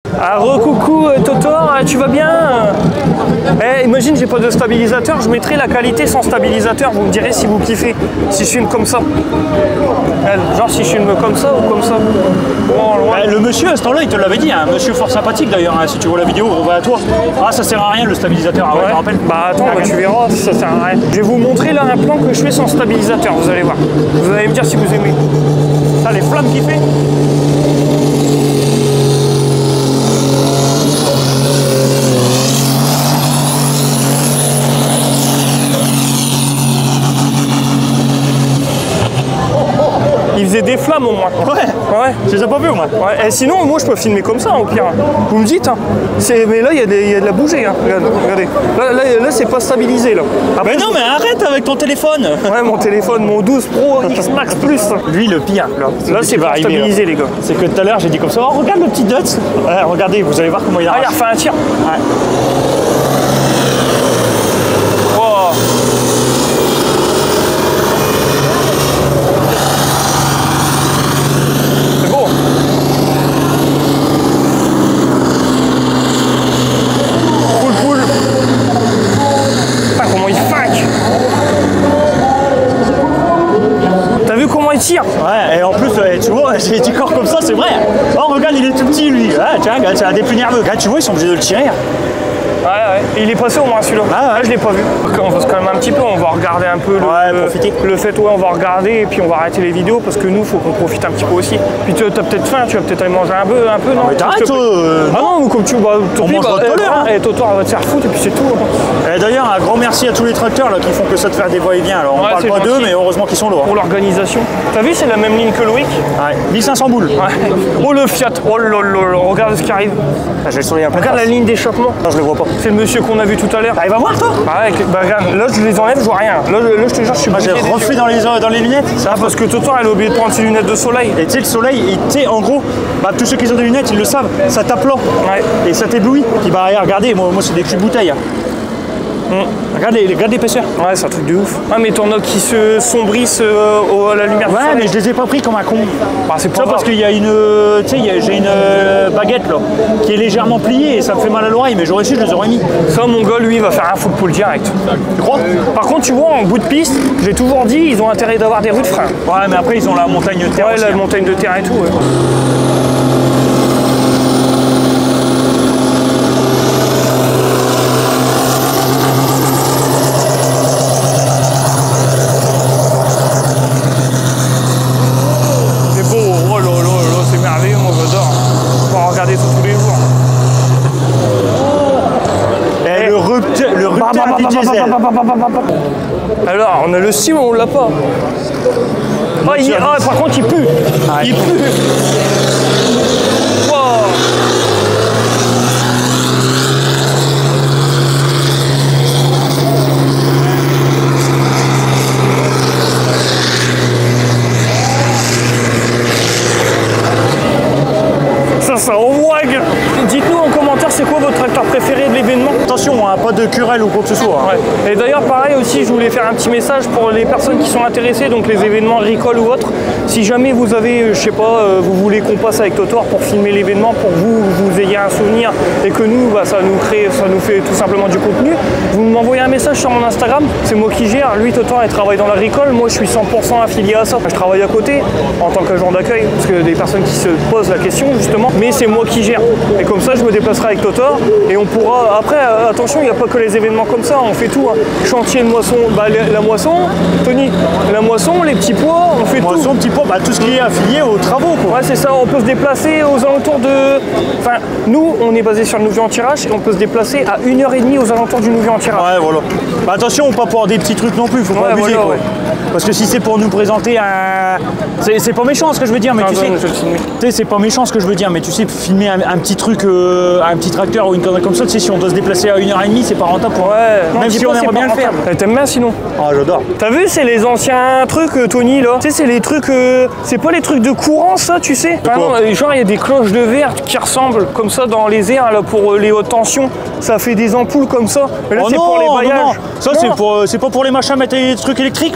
Ah, recoucou Totor, tu vas bien? Imagine, j'ai pas de stabilisateur, je mettrai la qualité sans stabilisateur, vous me direz si vous kiffez, si je filme comme ça. Genre si je filme comme ça ou comme ça. Bon, le monsieur à ce temps-là, il te l'avait dit, un monsieur fort sympathique d'ailleurs, hein, si tu vois la vidéo, on va à toi. Ah, ça sert à rien le stabilisateur, ah ouais, je me rappelle. Bah attends, tu verras, ça sert à rien. Je vais vous montrer là un plan que je fais sans stabilisateur, vous allez voir. Vous allez me dire si vous aimez. Ça, les flammes qu'il fait. Il faisait des flammes au moins. Ouais. Je les ai pas vus moi. Ouais. Et sinon, moi je peux filmer comme ça au pire. Vous me dites. Hein. Mais là, il y a de la bougie. Hein. Regardez. Là c'est pas stabilisé. Là. Après, mais non, mais arrête avec ton téléphone. Ouais, mon téléphone, mon 12 Pro X Max Plus. Lui, le pire. Là c'est pas stabilisé, les gars. C'est que tout à l'heure, j'ai dit comme ça. Oh, regarde le petit Dutz. Ouais, regardez, vous allez voir comment il a. Ah, il a refait un tir. Ouais. Wow. Tire. Ouais, et en plus, tu vois, j'ai dit corps comme ça, c'est vrai. Oh, regarde, il est tout petit, lui. Ouais, tiens, c'est un des plus nerveux. Regarde, tu vois, ils sont obligés de le tirer. Ouais. Et il est passé au moins celui-là. Ah ouais. Je l'ai pas vu. On va se calmer un petit peu, on va regarder un peu le fait, on va regarder et puis on va arrêter les vidéos parce que nous, faut qu'on profite un petit peu aussi. Puis tu as peut-être faim, tu vas peut-être aller manger un peu, non? Mais t'arrêtes, ah non, comme tu vas. On mange tout à l'heure. Et Totor va te faire foutre et puis c'est tout. Et d'ailleurs, un grand merci à tous les tracteurs là, qui font que ça de faire des va-et-vient. Alors on parle pas d'eux, mais heureusement qu'ils sont là. Pour l'organisation. T'as vu, c'est la même ligne que Loïc. Ouais, 1500 boules. Ouais. Oh le Fiat, oh lolo, regarde ce qui arrive. Ah, j'ai le soleil un peu. Regarde la ligne d'échappement. Non, je le vois pas. C'est le monsieur qu'on a vu tout à l'heure. Il va voir toi? Ouais, regarde, là je les enlève, je vois rien. Là je te jure, je suis j'ai refait dans les lunettes. Ça parce que Totor elle a oublié de prendre ses lunettes de soleil. Et tu sais, le soleil, tu sais, en gros, tous ceux qui ont des lunettes, ils le savent, ça tape là. Ouais. Et ça t'éblouit. Puis bah regardez, moi c'est des culs bouteilles. Regarde l'épaisseur. Ouais, c'est un truc de ouf. Ah, mais t'en as qui se sombrissent à la lumière. Ouais, mais je les ai pas pris comme un con. Bah, c'est pas parce qu'il y a une. Tu sais, j'ai une baguette là, qui est légèrement pliée et ça me fait mal à l'oreille, mais j'aurais su, je les aurais mis. Ça, mon gars, lui, il va faire un football direct. Tu crois? Par contre, tu vois, en bout de piste, j'ai toujours dit, ils ont intérêt d'avoir des roues de frein. Ouais, mais après, ils ont la montagne de terre. Ouais, aussi, la montagne de terre et tout. Ouais. Alors, on a le sim ou on l'a pas? Par contre, il pue. Il pue. Wow. Ça envoie. Dites-nous en commentaire, c'est quoi votre tracteur préféré de l'événement? Attention, hein, pas de querelle ou quoi que ce soit. Hein. Ouais. Et d'ailleurs, pareil aussi, je voulais faire un petit message pour les personnes qui sont intéressées, donc les événements agricole ou autres. Si jamais vous avez, je sais pas, vous voulez qu'on passe avec Totor pour filmer l'événement, pour vous ayez un souvenir et que nous, ça nous fait tout simplement du contenu, vous m'envoyez un message sur mon Instagram, c'est moi qui gère. Lui, Totor, il travaille dans l'agricole, moi je suis 100% affilié à ça. Je travaille à côté en tant qu'agent d'accueil, parce que des personnes qui se posent la question justement, mais c'est moi qui gère. Et comme ça, je me déplacerai avec Totor et on pourra. Après, attention, il n'y a pas que les événements comme ça, on fait tout. Hein. Chantier de moisson, la moisson, Tony, la moisson, les petits pois, on fait moisson, tout. Petits pois, tout ce qui est affilié aux travaux. Quoi. Ouais, c'est ça, on peut se déplacer aux alentours de. Enfin, nous, on est basé sur le Nouvion-en-Tirage et on peut se déplacer à 1h30 aux alentours du Nouvion-en-Tirage. Ouais, voilà. Attention, pas pour des petits trucs non plus, faut pas abuser. Voilà, quoi. Ouais. Parce que si c'est pour nous présenter un. C'est pas méchant ce que je veux dire, mais tu sais, c'est pas méchant ce que je veux dire, mais tu sais, filmer un petit truc, un petit tracteur ou une connerie comme ça, tu sais, si on doit se déplacer à 1h30, c'est pas rentable pour. Ouais, même si on aimerait bien le faire. T'aimes bien sinon? Ah, j'adore. T'as vu, c'est les anciens trucs, Tony, là. Tu sais, c'est les trucs. C'est pas les trucs de courant, ça, tu sais. Genre, il y a des cloches de verre qui ressemblent comme ça dans les airs, là, pour les hautes tensions. Ça fait des ampoules comme ça. Mais là, c'est pour les bailliages. Non. Ça, c'est pas pour les machins à mettre des trucs électriques, là.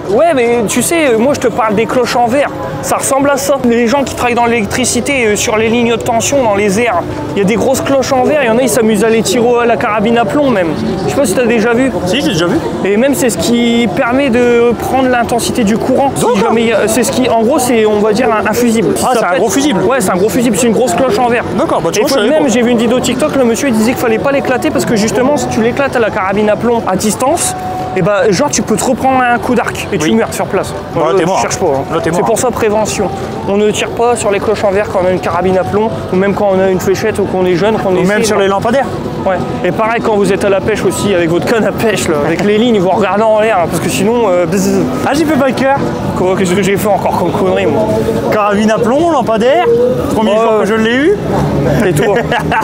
Ouais, mais tu sais, moi je te parle des cloches en verre. Ça ressemble à ça. Les gens qui travaillent dans l'électricité, sur les lignes de tension, dans les airs, il y a des grosses cloches en verre. Il y en a, ils s'amusent à les tirer à la carabine à plomb même. Je sais pas si tu as déjà vu. Si, j'ai déjà vu. Et même c'est ce qui permet de prendre l'intensité du courant. Si c'est ce qui, en gros, c'est on va dire un fusible. Ah, c'est un gros fusible. Ouais, c'est un gros fusible. C'est une grosse cloche en verre. D'accord. Bah, tu vois, même j'ai vu une vidéo TikTok, le monsieur il disait qu'il fallait pas l'éclater parce que justement, si tu l'éclates à la carabine à plomb à distance, et bah genre tu peux te reprendre un coup d'arc et tu meurs sur place. Bah, t'es mort. Tu cherches pas. Hein. C'est pour ça prévention. On ne tire pas sur les cloches en verre quand on a une carabine à plomb ou même quand on a une fléchette ou qu'on est jeune, qu'on est. Ou même sur les lampadaires. Ouais. Et pareil quand vous êtes à la pêche aussi avec votre canne à pêche là, avec les lignes, vous regardez en l'air hein, parce que sinon. Ah j'ai fait biker. Qu'est-ce que j'ai fait encore comme connerie moi? Carabine à plomb, lampadaire. Premier jour que je l'ai eu. Et toi.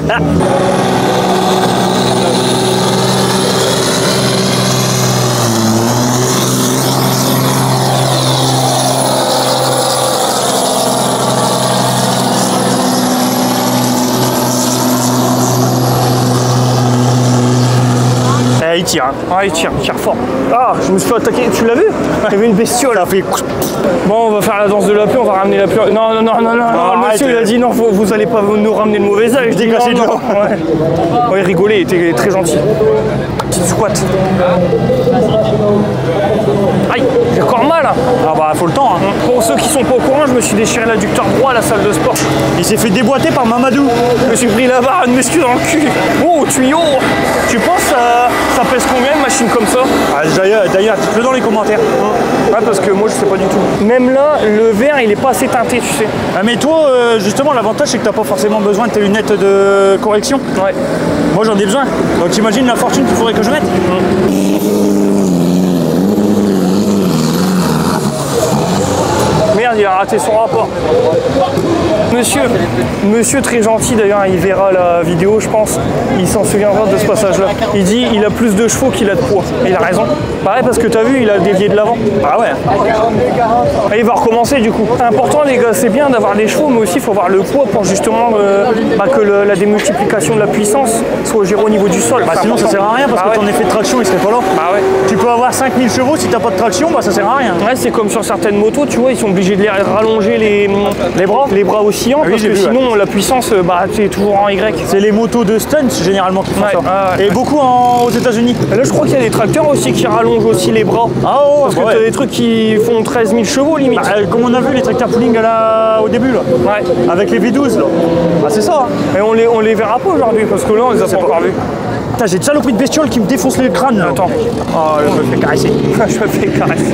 Il tire, hein. Ah, il tire fort. Ah, je me suis fait attaquer, tu l'as vu? Il y avait une bestiole. Ça fait... Bon, on va faire la danse de la pluie, on va ramener la pluie. Non, le monsieur il a dit non, vous allez pas nous ramener de mauvais âge. Je dis non. Ouais, il rigolait, il était très gentil. Petite squat. Aïe, j'ai encore mal. Hein. Ah bah, faut le temps. Hein. Pour ceux qui sont pas au courant, je me suis déchiré l'adducteur droit à la salle de sport. Il s'est fait déboîter par Mamadou. Je me suis pris la barre, une muscu dans le cul. Oh, tuyau. Tu penses ça pèse combien une machine comme ça? Ah, d'ailleurs, dites-le dans les commentaires. Ouais, parce que moi je sais pas du tout. Même là, le verre il est pas assez teinté, tu sais. Ah, mais toi, justement, l'avantage c'est que t'as pas forcément besoin de tes lunettes de correction. Ouais. Moi j'en ai besoin. Donc t'imagines la fortune qu'il faudrait que je mette. Merde, il a raté son rapport. Monsieur très gentil d'ailleurs, il verra la vidéo je pense, il s'en souviendra de ce passage là. Il dit il a plus de chevaux qu'il a de poids. Et il a raison. Pareil parce que t'as vu, il a dévié de l'avant. Ah ouais. Et il va recommencer du coup. Important les gars, c'est bien d'avoir des chevaux mais aussi il faut avoir le poids pour justement que la démultiplication de la puissance soit gérée au niveau du sol. Bah sinon ça sert à rien parce que ton effet de traction il serait pas là. Bah ouais. Tu peux avoir 5000 chevaux si t'as pas de traction, bah ça sert à rien. Ouais, c'est comme sur certaines motos, tu vois, ils sont obligés de les rallonger les bras oscillants parce que sinon la puissance c'est toujours en Y. C'est les motos de stunts généralement qui font ça. Et beaucoup aux États-Unis. Là je crois qu'il y a des tracteurs aussi qui rallongent aussi les bras. Ah oh, parce que t'as des trucs qui font 13 000 chevaux limite. Comme on a vu les tracteurs pooling au début là. Ouais. Avec les V12 là. Ah c'est ça. Et on les verra pas aujourd'hui parce que là on les a pas encore vus. Putain, j'ai une saloperie de bestiole qui me défonce le crâne là. Attends. Oh, je me fais caresser. Je me fais caresser.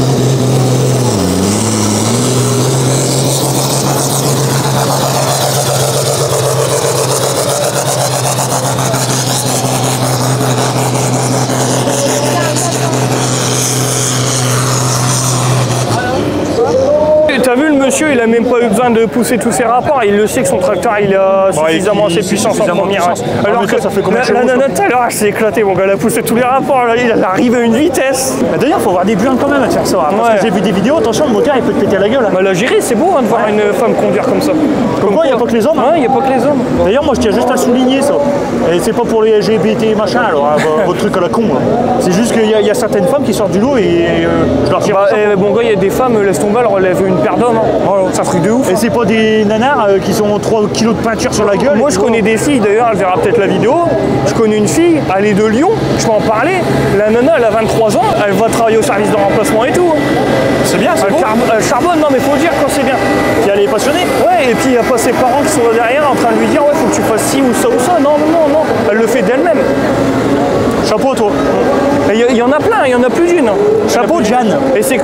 T'as vu le monsieur, il a même pas eu besoin de pousser tous ses rapports, il le sait que son tracteur il a suffisamment assez de puissance en première. Alors que ça fait combien de la nana tout à l'heure elle s'est éclatée, mon gars, elle a poussé tous les rapports, là, il arrive à une vitesse. D'ailleurs faut avoir des burnes quand même à faire ça, hein, parce que j'ai vu des vidéos, attention le moteur il peut te péter la gueule. Hein. Bah la Géry c'est beau hein, de voir une femme conduire comme ça. Comme quoi il n'y a pas que les hommes. Ouais, il n'y a pas que les hommes. D'ailleurs moi je tiens juste à souligner ça. Et c'est pas pour les LGBT machin alors, hein, votre truc à la con. C'est juste qu'il y a certaines femmes qui sortent du lot et je leur tire. Bon gars, il y a des femmes, laisse tomber, elles relèvent une paire d'hommes. C'est un truc de ouf. Et c'est pas des nanars qui sont 3 kilos de peinture sur la gueule. Moi je connais des filles, d'ailleurs elle verra peut-être la vidéo. Je connais une fille, elle est de Lyon, je peux en parler. La nana elle a 23 ans, elle va travailler au service de remplacement et tout. C'est bien, c'est bon. Elle charbonne, non mais faut dire quand c'est bien. Puis elle est passionnée. Ouais, et puis il n'y a pas ses parents qui sont là derrière en train de lui dire ouais faut que tu fasses ci ou ça ou ça. Non, elle le fait d'elle-même. Chapeau toi. Il y en a plein, il y en a plus d'une. Chapeau Jeanne. Et c'est...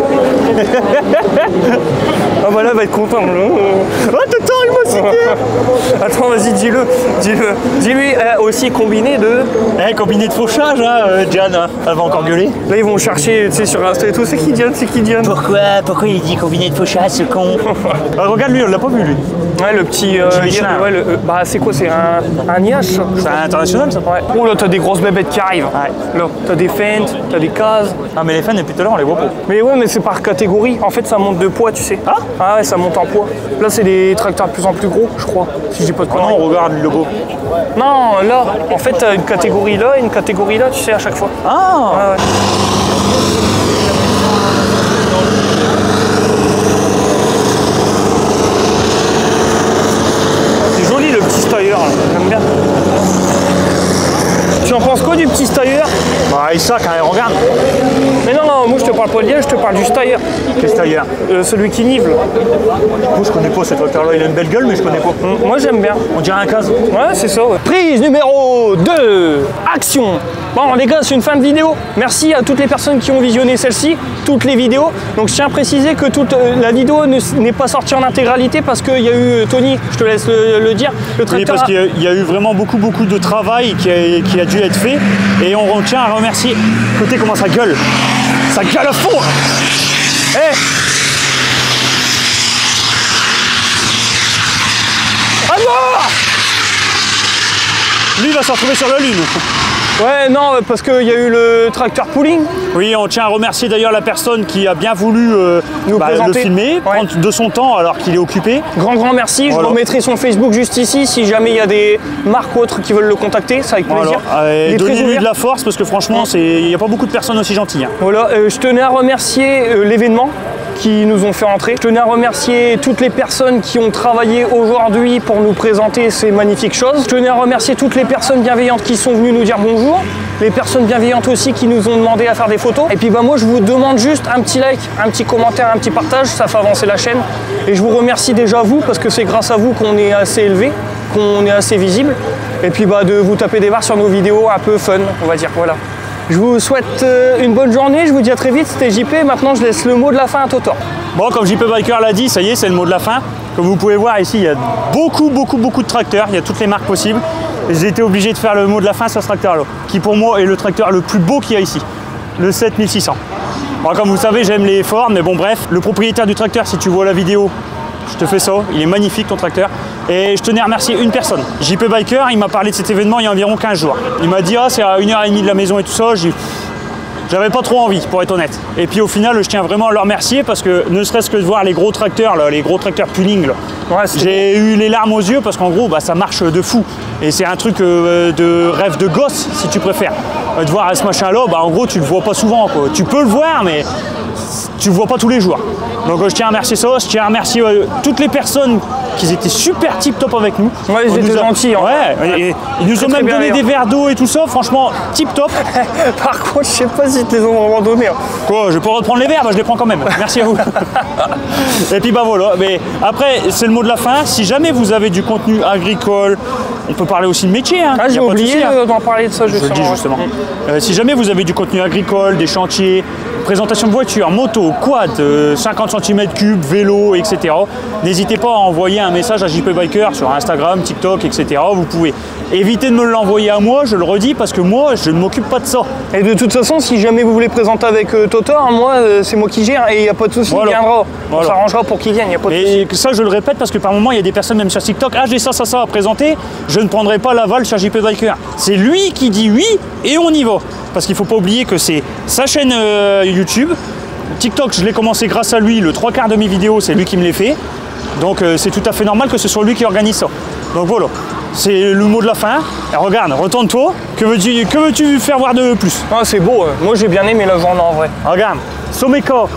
Ah bah là elle va être content. Oh Tonton il m'a cité. Attends vas-y dis-lui aussi combiné de... combiné de fauchage hein, Jeanne, hein. Elle va encore gueuler. Là ils vont chercher tu sais sur Insta et tout, c'est qui Diane Pourquoi il dit combiné de fauchage ce con. Regarde lui, on l'a pas vu lui. Ouais le petit... bah c'est quoi, c'est un IH. C'est un international ça. Ouais. Oh là t'as des grosses bébêtes qui arrivent. Ouais. Là t'as des fentes, t'as des cases. Ah mais les fentes depuis tout à l'heure on les voit pas. Mais ouais mais c'est par catégorie, en fait ça monte de poids tu sais. Ah ouais ça monte en poids. Là c'est des tracteurs de plus en plus gros je crois, si je dis pas de conneries. Non regarde le logo. Non là, en fait t'as une catégorie là et une catégorie là tu sais à chaque fois. Ah ouais. tailleur, j'aime bien. Tu en penses quoi du petit Steyr? Bah, il sac, hein, regarde. Mais non, non, moi je te parle pas de liège, je te parle du Steyr. Quel Steyr? Celui qui nivele. Moi je connais pas ce tracteur-là, il a une belle gueule, mais je connais pas. Moi j'aime bien. On dirait un case. Ouais, c'est ça. Ouais. Prise numéro 2. Action. Bon les gars, c'est une fin de vidéo. Merci à toutes les personnes qui ont visionné celle-ci, toutes les vidéos. Donc je tiens à préciser que toute la vidéo n'est pas sortie en intégralité parce qu'il y a eu, Tony, je te laisse le dire, le tracteur. Oui, parce qu'il y a eu vraiment beaucoup de travail qui a dû être fait. Et on tient à remercier. Écoutez comment ça gueule. Ça gueule à fond. Hey. À mort. Lui il va se retrouver sur la lune. Ouais, non, parce qu'il y a eu le tracteur pooling. Oui, on tient à remercier d'ailleurs la personne qui a bien voulu le filmer, prendre de son temps alors qu'il est occupé. Grand merci, voilà. Je remettrai son Facebook juste ici si jamais il y a des marques ou autres qui veulent le contacter, c'est avec plaisir. Donnez-lui de la force parce que franchement, il n'y a pas beaucoup de personnes aussi gentilles. Hein. Voilà, je tenais à remercier l'événement qui nous ont fait entrer. Je tenais à remercier toutes les personnes qui ont travaillé aujourd'hui pour nous présenter ces magnifiques choses. Je tenais à remercier toutes les personnes bienveillantes qui sont venues nous dire bonjour, les personnes bienveillantes aussi qui nous ont demandé à faire des photos. Et puis bah moi je vous demande juste un petit like, un petit commentaire, un petit partage, ça fait avancer la chaîne. Et je vous remercie déjà vous parce que c'est grâce à vous qu'on est assez élevé, qu'on est assez visible. Et puis bah de vous taper des barres sur nos vidéos un peu fun, on va dire, voilà. Je vous souhaite une bonne journée, je vous dis à très vite, c'était JP, maintenant je laisse le mot de la fin à Totor. Bon, comme JP Biker l'a dit, ça y est, c'est le mot de la fin. Comme vous pouvez voir ici, il y a beaucoup de tracteurs, il y a toutes les marques possibles. J'ai été obligé de faire le mot de la fin sur ce tracteur-là, qui pour moi est le tracteur le plus beau qu'il y a ici, le 7600. Bon, comme vous savez, j'aime les Ford, mais bon bref, le propriétaire du tracteur, si tu vois la vidéo, je te fais ça, il est magnifique ton tracteur. Et je tenais à remercier une personne, JP Biker, il m'a parlé de cet événement il y a environ 15 jours. Il m'a dit, ah c'est à 1h30 de la maison et tout ça, j'avais pas trop envie pour être honnête. Et puis au final, je tiens vraiment à le remercier parce que ne serait-ce que de voir les gros tracteurs, là, les gros tracteurs pooling, ouais, j'ai eu les larmes aux yeux parce qu'en gros, bah, ça marche de fou. Et c'est un truc de rêve de gosse, si tu préfères. De voir ce machin-là, bah, en gros, tu le vois pas souvent, quoi. Tu peux le voir, mais tu le vois pas tous les jours. Donc je tiens à remercier ça, je tiens à remercier toutes les personnes qui étaient super tip top avec nous. Ouais, ils étaient gentils. Hein. Ouais, et ils nous ont même donné des verres d'eau et tout ça, franchement, tip top. Par contre, je sais pas si ils te les ont vraiment donnés. Hein. Quoi, je peux reprendre les verres, bah, je les prends quand même. Merci à vous. Et puis bah voilà, mais après, c'est le mot de la fin. Si jamais vous avez du contenu agricole, on peut parler aussi de métier. Hein. Ah, j'ai oublié d'en parler de ça justement. Je le dis justement. Si jamais vous avez du contenu agricole, des chantiers, présentation de voitures, moto, quad, 50 cm3, vélo, etc. N'hésitez pas à envoyer un message à JP Biker sur Instagram, TikTok, etc. Vous pouvez éviter de me l'envoyer à moi, je le redis, parce que moi, je ne m'occupe pas de ça. Et de toute façon, si jamais vous voulez présenter avec Totor, moi, c'est moi qui gère et il n'y a pas de souci, il viendra. On s'arrangera pour qu'il vienne, il n'y a pas de souci. Et ça, je le répète, parce que par moment, il y a des personnes, même sur TikTok, ah, j'ai ça à présenter, je ne prendrai pas l'aval sur JP Biker. C'est lui qui dit oui et on y va. Parce qu'il ne faut pas oublier que c'est sa chaîne YouTube. TikTok, je l'ai commencé grâce à lui. Le 3/4 de mes vidéos, c'est lui qui me les fait. Donc c'est tout à fait normal que ce soit lui qui organise ça. Donc voilà, c'est le mot de la fin. Et regarde, retourne-toi. Que veux-tu faire voir de plus? Ah, c'est beau. Moi, j'ai bien aimé la journée en vrai. Regarde, Someco,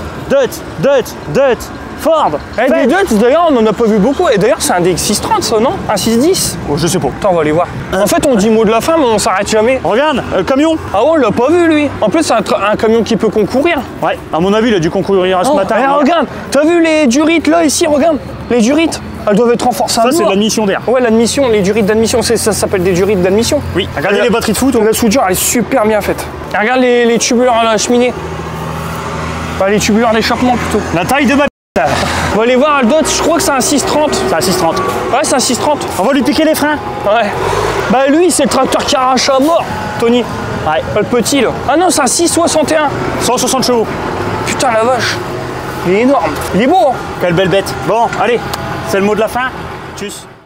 Dut, Ford. Des Dutch, d'ailleurs, on n'en a pas vu beaucoup. Et d'ailleurs, c'est un DX630, ça, non? Un 610? Oh, je sais pas. Attends, on va aller voir. En fait, on dit mot de la fin, mais on s'arrête jamais. Regarde, camion. Ah ouais, on l'a pas vu, lui. En plus, c'est un camion qui peut concourir. Ouais, à mon avis, il a dû concourir ce matin. Regarde, t'as vu les durites, là, ici, regarde. Les durites, elles doivent être renforcées. Ça, c'est l'admission d'air. Ouais, l'admission, les durites d'admission, ça s'appelle des durites d'admission. Oui, regardez les batteries de foot. La soudure, elle est super bien faite. Et regarde les tubuleurs à la cheminée. Enfin, les tubuleurs d'échappement, plutôt. La taille de ma... On va aller voir Aldot, je crois que c'est un 630. C'est un 630. Ouais, c'est un 630. On va lui piquer les freins. Ouais. Bah lui, c'est le tracteur qui arrache à mort, Tony. Ouais. Pas le petit, là. Ah non, c'est un 661. 160 chevaux. Putain, la vache. Il est énorme. Il est beau, hein. Quelle belle bête. Bon, allez, c'est le mot de la fin. Tchuss.